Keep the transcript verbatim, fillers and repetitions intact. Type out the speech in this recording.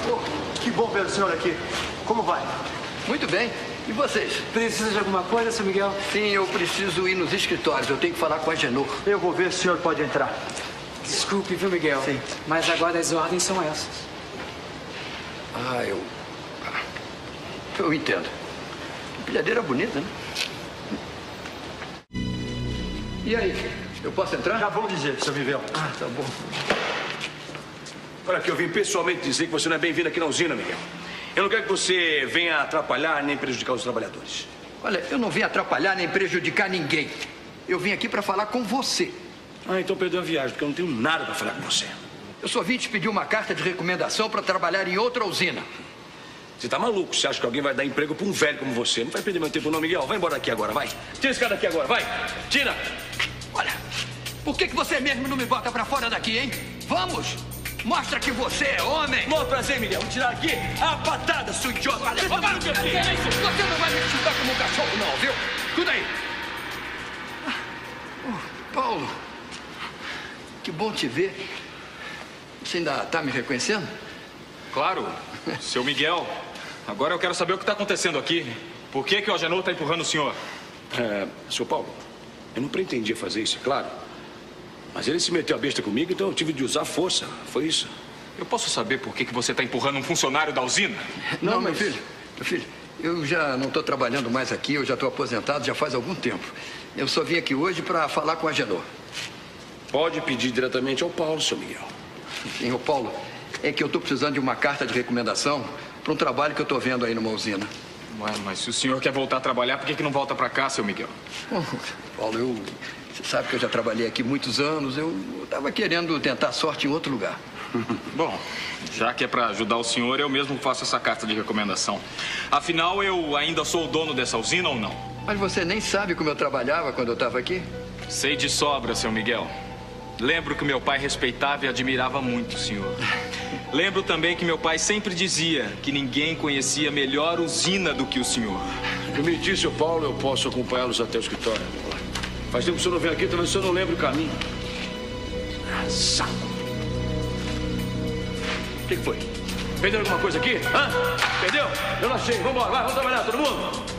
Oh, que bom ver o senhor aqui. Como vai? Muito bem. E vocês? Precisa de alguma coisa, seu Miguel? Sim, eu preciso ir nos escritórios. Eu tenho que falar com a Genor. Eu vou ver se o senhor pode entrar. Desculpe, viu, Miguel? Sim. Mas agora as ordens são essas. Ah, eu... Eu entendo. Empilhadeira bonita, né? E aí? Eu posso entrar? Já vou dizer, seu Miguel. Ah, tá bom. Olha aqui, eu vim pessoalmente dizer que você não é bem-vindo aqui na usina, Miguel. Eu não quero que você venha atrapalhar nem prejudicar os trabalhadores. Olha, eu não vim atrapalhar nem prejudicar ninguém. Eu vim aqui para falar com você. Ah, então perdeu a viagem, porque eu não tenho nada para falar com você. Eu só vim te pedir uma carta de recomendação para trabalhar em outra usina. Você tá maluco? Você acha que alguém vai dar emprego para um velho como você? Não vai perder meu tempo não, Miguel. Vai embora daqui agora, vai. Tira esse cara daqui agora, vai. Tira. Olha, por que que você mesmo não me bota para fora daqui, hein? Vamos! Mostra que você é homem! Bom prazer, Miguel. Vou tirar aqui a patada, seu idiota. Olha, você não vai me chutar como um cachorro, não, viu? Escuta aí. Oh, Paulo, que bom te ver. Você ainda tá me reconhecendo? Claro, seu Miguel. Agora eu quero saber o que está acontecendo aqui. Por que que o Agenor está empurrando o senhor? É, seu Paulo, eu não pretendia fazer isso, é claro. Mas ele se meteu a besta comigo, então eu tive de usar força. Foi isso. Eu posso saber por que que você está empurrando um funcionário da usina? Não, meu filho. Meu filho, eu já não estou trabalhando mais aqui, eu já estou aposentado já faz algum tempo. Eu só vim aqui hoje para falar com a Genor. Pode pedir diretamente ao Paulo, seu Miguel. Sim, ô Paulo, é que eu estou precisando de uma carta de recomendação para um trabalho que eu estou vendo aí numa usina. Ué, mas se o senhor quer voltar a trabalhar, por que que não volta para cá, seu Miguel? Oh, Paulo, eu... Você sabe que eu já trabalhei aqui muitos anos. Eu estava querendo tentar sorte em outro lugar. Bom, já que é para ajudar o senhor, eu mesmo faço essa carta de recomendação. Afinal, eu ainda sou o dono dessa usina ou não? Mas você nem sabe como eu trabalhava quando eu estava aqui? Sei de sobra, seu Miguel. Lembro que meu pai respeitava e admirava muito o senhor. Lembro também que meu pai sempre dizia que ninguém conhecia melhor usina do que o senhor. Eu me disse, seu Paulo, eu posso acompanhá-los até o escritório. Faz tempo que o senhor não vem aqui, talvez o senhor não lembre o caminho. Ah, saco! O que que foi? Perdeu alguma coisa aqui? Hã? Perdeu? Eu não achei. Vamos embora, vai, vamos trabalhar, todo mundo!